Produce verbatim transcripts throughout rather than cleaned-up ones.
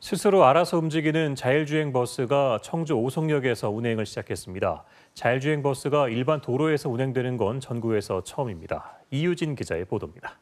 스스로 알아서 움직이는 자율주행 버스가 청주 오송역에서 운행을 시작했습니다. 자율주행 버스가 일반 도로에서 운행되는 건 전국에서 처음입니다. 이유진 기자의 보도입니다.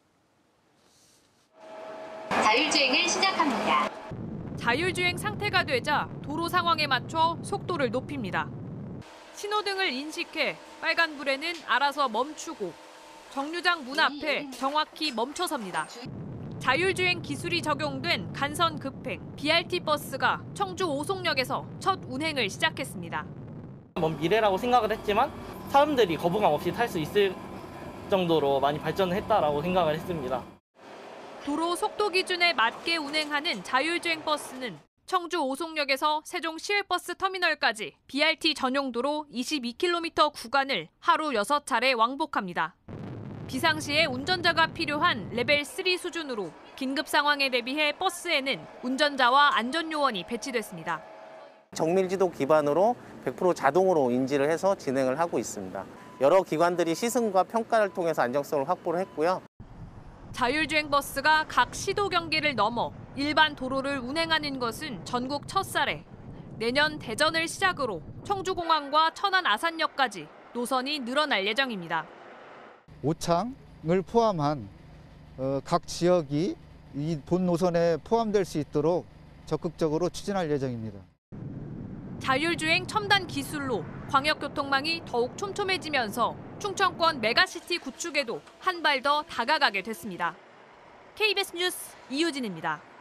자율주행을 시작합니다. 자율주행 상태가 되자 도로 상황에 맞춰 속도를 높입니다. 신호등을 인식해 빨간불에는 알아서 멈추고 정류장 문 앞에 정확히 멈춰섭니다. 자율주행 기술이 적용된 간선 급행 비알티 버스가 청주 오송역에서 첫 운행을 시작했습니다. 먼 미래라고 생각을 했지만 사람들이 거부감 없이 탈 수 있을 정도로 많이 발전을 했다라고 생각을 했습니다. 도로 속도 기준에 맞게 운행하는 자율주행 버스는 청주 오송역에서 세종 시외버스 터미널까지 비알티 전용도로 이십이 킬로미터 구간을 하루 여섯 차례 왕복합니다. 비상시에 운전자가 필요한 레벨 삼 수준으로 긴급 상황에 대비해 버스에는 운전자와 안전요원이 배치됐습니다. 정밀지도 기반으로 백 퍼센트 자동으로 인지를 해서 진행을 하고 있습니다. 여러 기관들이 시승과 평가를 통해서 안정성을 확보를 했고요. 자율주행 버스가 각 시도 경계를 넘어 일반 도로를 운행하는 것은 전국 첫 사례. 내년 대전을 시작으로 청주공항과 천안 아산역까지 노선이 늘어날 예정입니다. 오창을 포함한 각 지역이 이 본 노선에 포함될 수 있도록 적극적으로 추진할 예정입니다. 자율주행 첨단 기술로 광역교통망이 더욱 촘촘해지면서 충청권 메가시티 구축에도 한 발 더 다가가게 됐습니다. 케이비에스 뉴스 이유진입니다.